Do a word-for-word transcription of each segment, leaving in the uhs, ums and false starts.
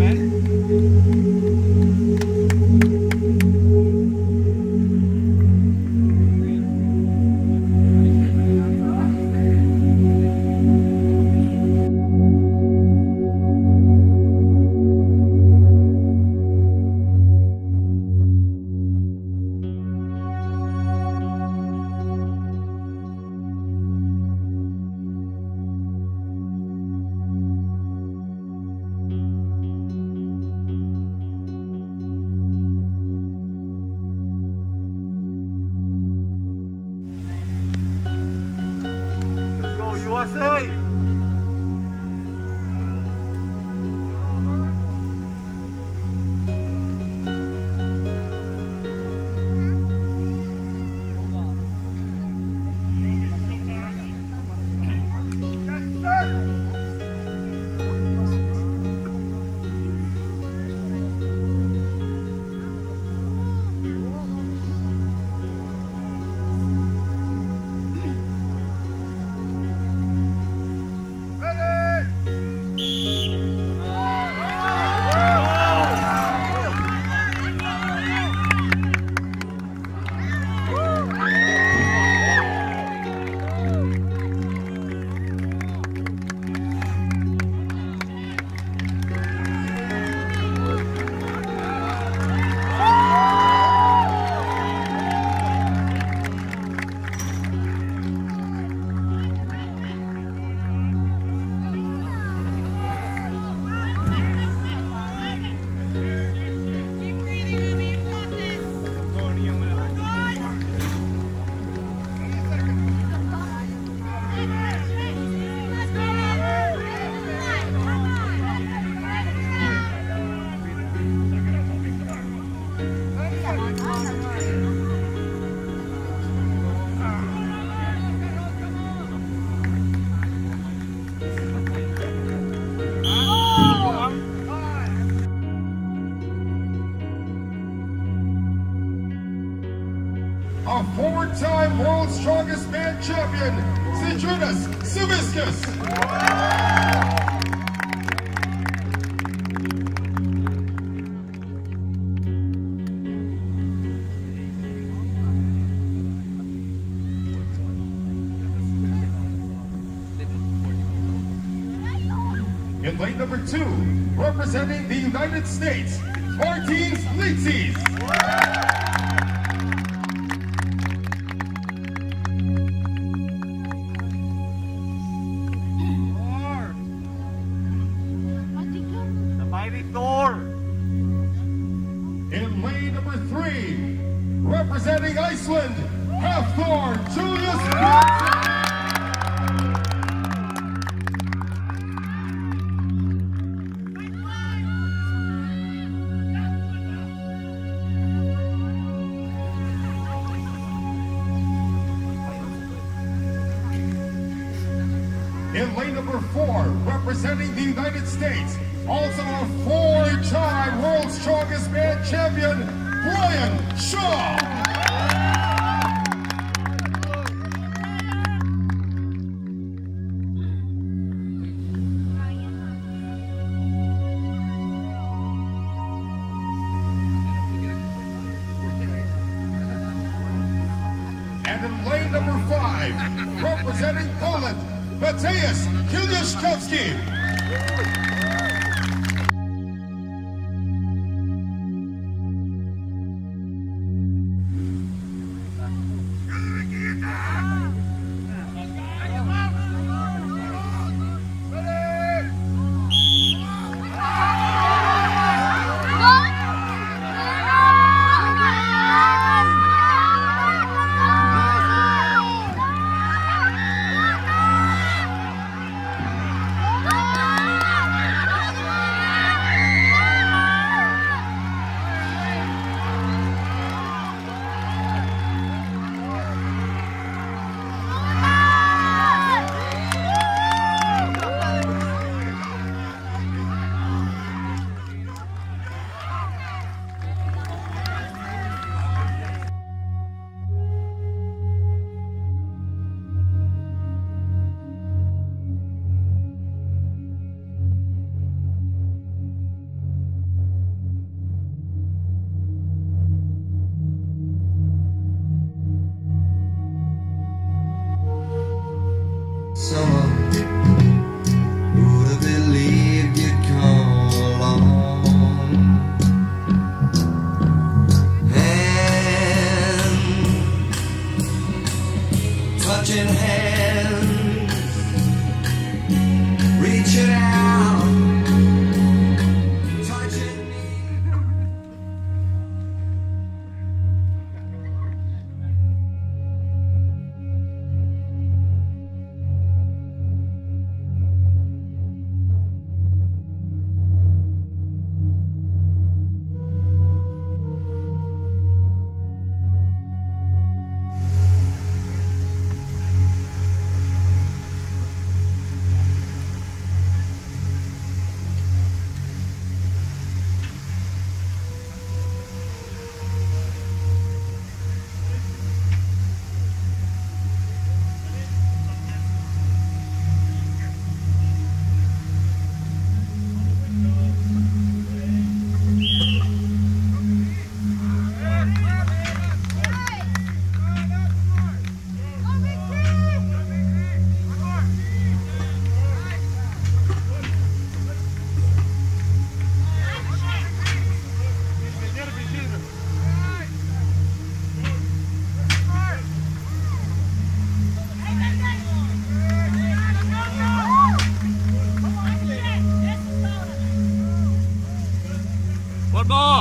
a four-time World's Strongest Man champion, Sidrinas Saviskas. In lane number two, representing the United States, Martins Litzis. In lane number three, representing Iceland, Hafthor Bjornsson. In lane number four, representing the United States, also a four-time World's Strongest Man champion, Bjornsson. And in lane number five, representing Poland, Mateusz Kieliszkowski. One more!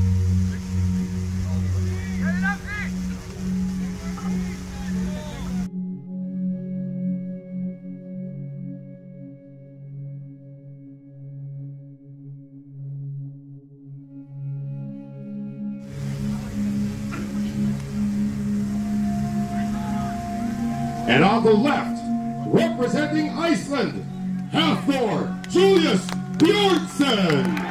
And on the left, representing Iceland, Hafthor Julius Bjornsson.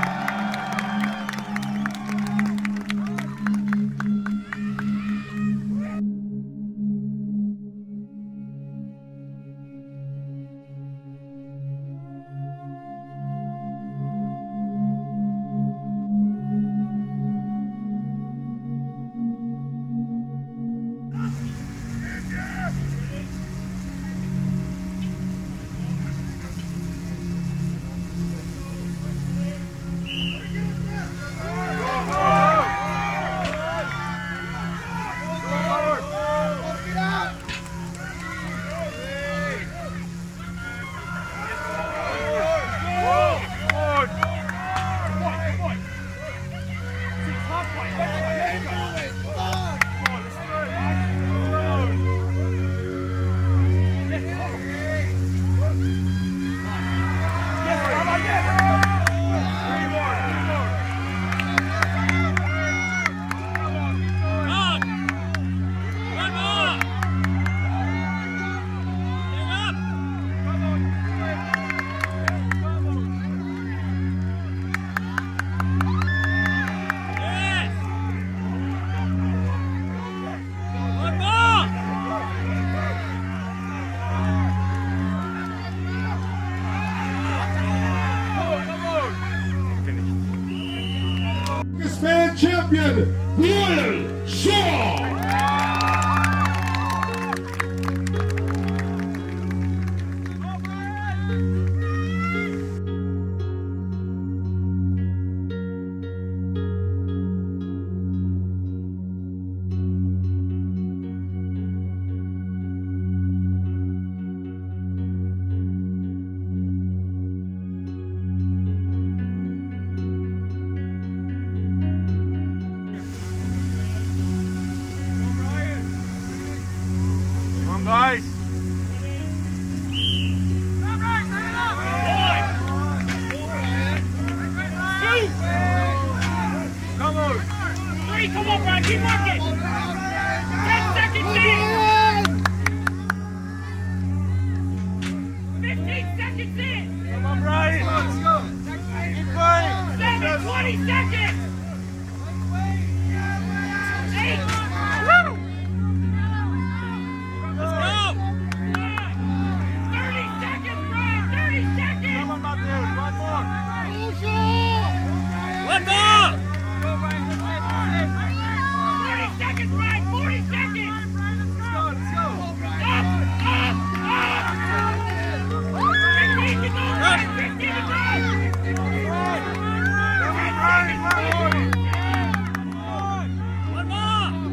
Champion Bjornsson. Guys! Come on! Three, come on, Brian, keep working! Ten seconds in! Fifteen seconds in! Come on, Brian! Let's go! Keep playing! Seven, twenty seconds! Eight! Woo! One more! forty seconds, Brian! forty seconds! Let's go, let's go! Up! Up! Up! fifteen to go, Brian! fifteen to go! One more!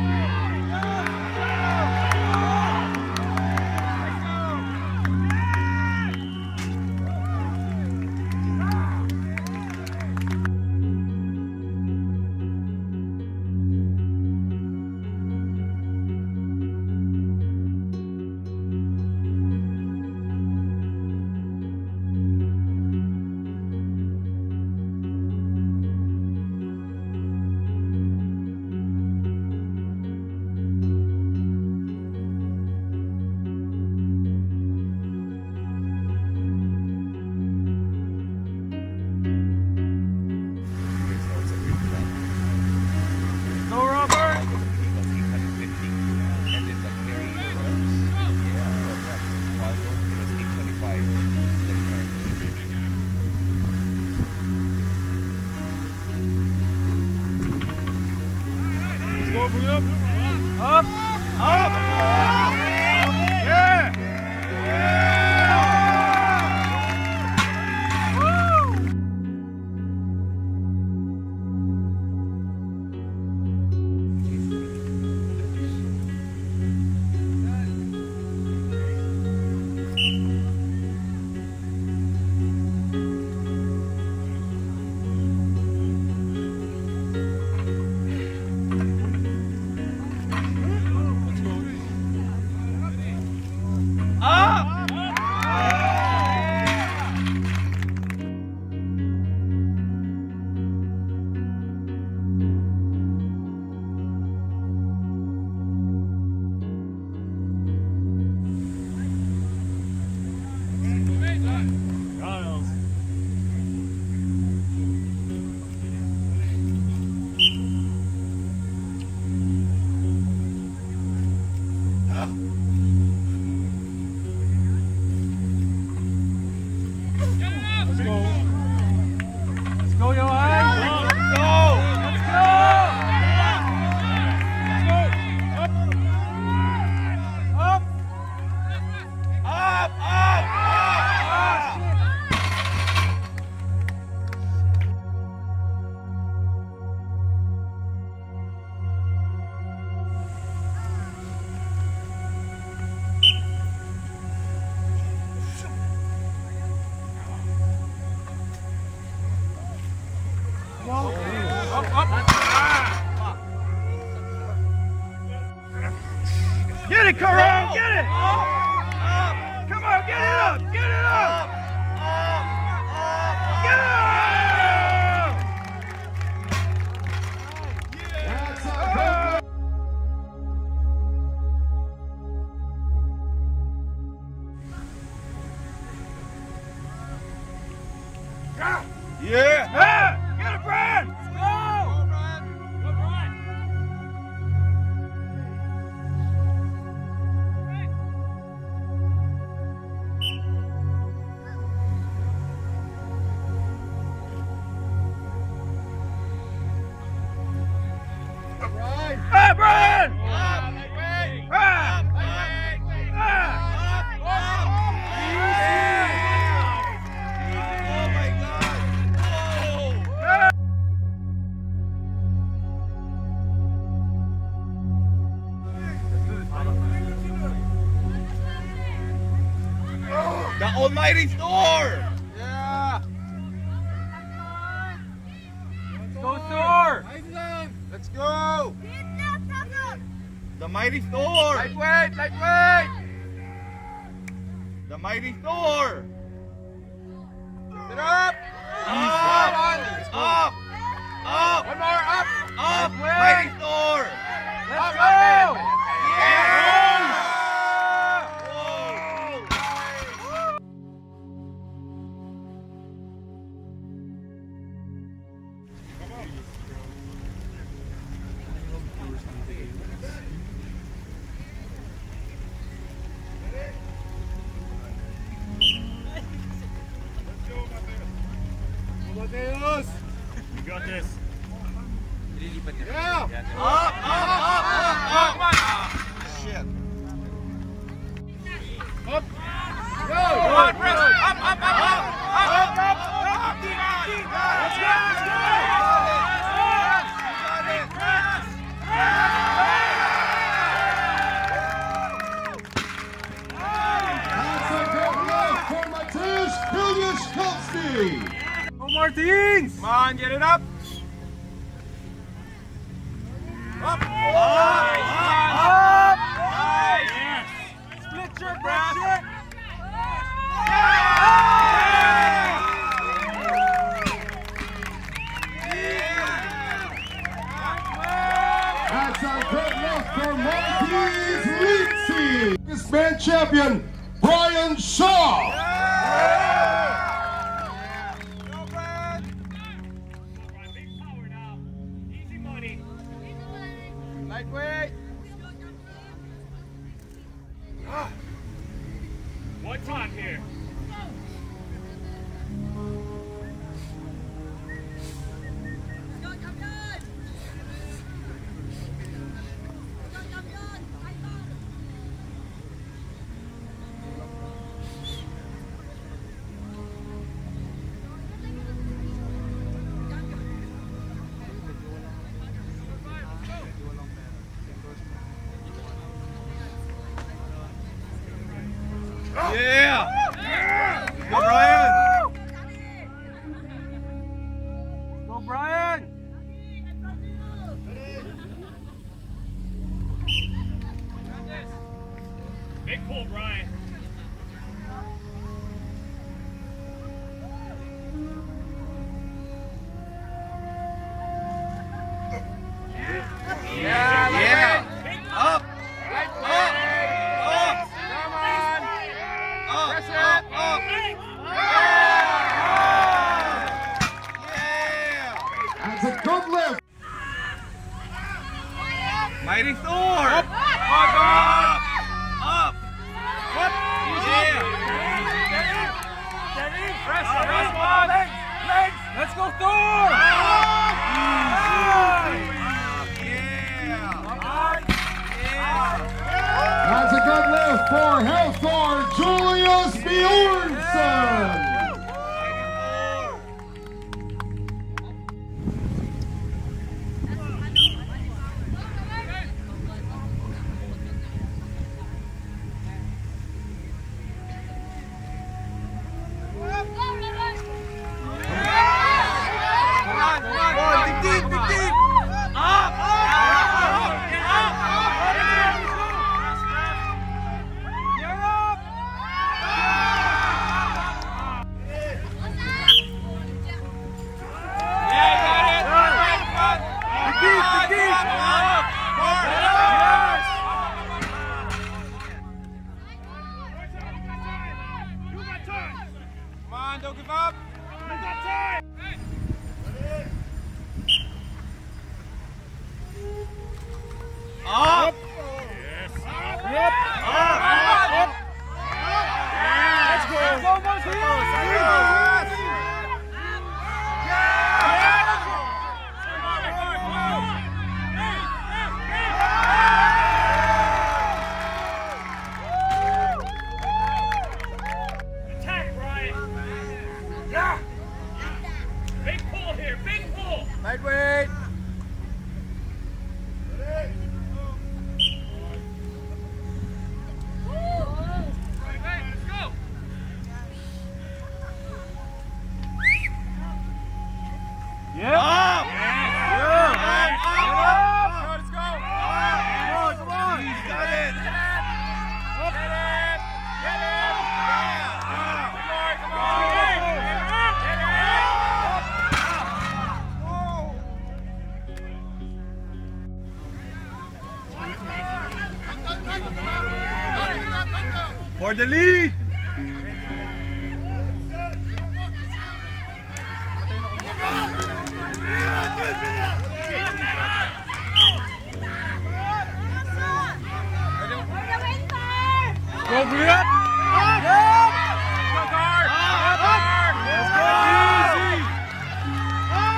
Up, up, up, yeah, yeah. Woo! Up, up. Get it, Karan! Get it! Come on, get it up! Get it up! Get it up! Yeah! Yeah! Get it, Brad! Let's go! Go, Brad! Go, Brad! Brian! Hey, Brian! Up! Wait! Up! Wait! Up! The almighty Thor! Yeah! Let's go, Thor! Iceland! Let's go! The mighty Thor! Lightweight! Lightweight! The mighty Thor! Get up! Up! Up! Up! One more! Up! Up! Lightweight! Mighty Thor! Let's go! Yeah! Mateos! You got this. Yeah! Up! Up! Up! Up! Up! Shit! Up! Go! Come on, press! Up! Up! Up! Up! Up! Up! Up! Let's go! Let's go! Martins! Come on, get it up! Up! Up! Up! Up! Yes! Split your breath! That's a good look for Maltese League Team. This man champion, Brian Shaw. Lightweight! One time here. Yeah! Go, Brian! Go, Brian! Big pull, Brian. Yeah! Yeah! Up! Right Up! Up! Come on! Up! Press it! Up! Up! Yeah! That's a good lift. Mighty Thor! Up! Up! Up! Up! Yeah! Steady! Steady! Press! Press! Legs! Legs! Let's go, Thor! That's a good lift for Hafthor, Julius Bjornsson. Come on, come on! Lightweight. Yeah. Up. Yeah. Up. Up. Let's go. Come on, come on. He's got it. Up. Get it. Get it. Yeah. Come on, come on. Get it. Get it. For the lead. Go, Brian! Up! Up! Go, guard! Up! Up! Let's go! Easy! Up!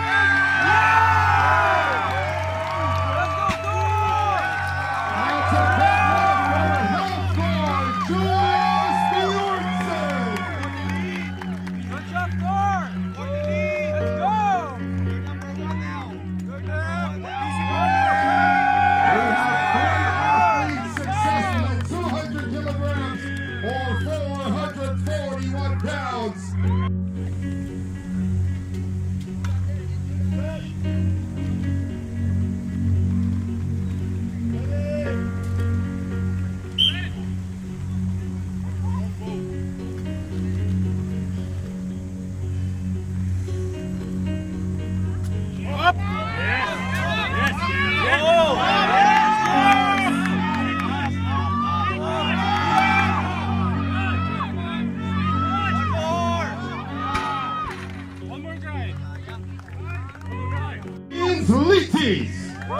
Let's go, go! That's a big one for Hafthor, Bjornsson! Good job, Thor! Let's go! You're number one now. Good job. Easy Successful at two hundred kilograms or four hundred forty-one pounds. Up. Yes. Yes. Yes. Go! One more guy. One more guy. Litis.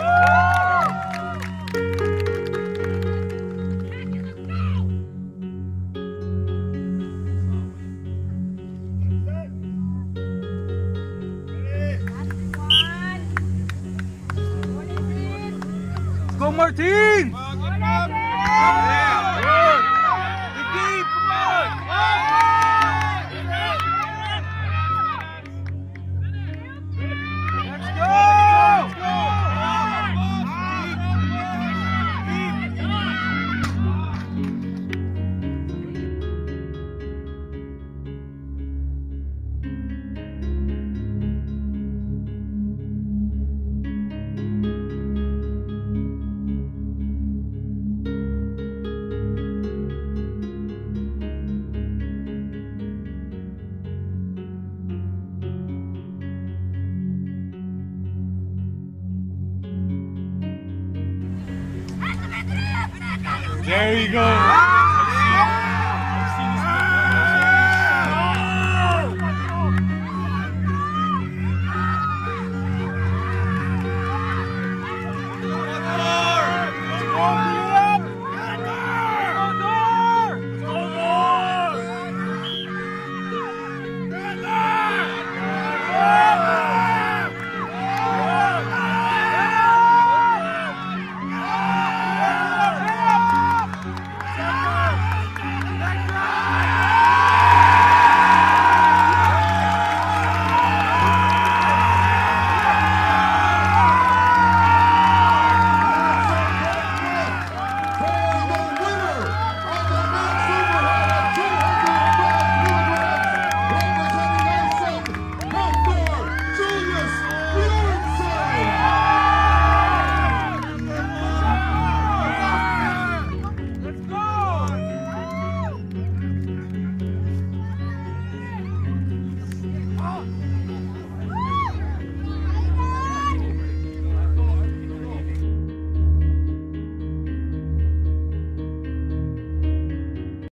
Go, Martin! Yeah, good. Dig deep, come on! Let's go! There you go.